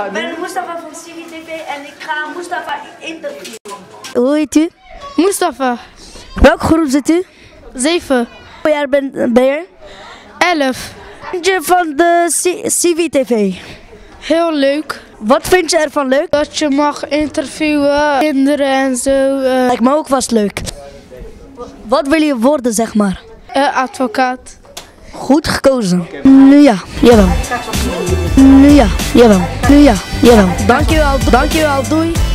Ik ben Mustafa van Civi TV en ik ga Mustafa interviewen. Hoe heet u? Mustafa. Welke groep zit u? 7. Hoe jaar ben je? 11. Wat vind je van de Civi TV? Heel leuk. Wat vind je ervan leuk? Dat je mag interviewen, kinderen en zo. Lijkt me ook vast leuk. Wat wil je worden, zeg maar? Advocaat. Goed gekozen. Nu ja, jawel. Nu ja, jawel. Nu ja, jawel. Dankjewel, doei.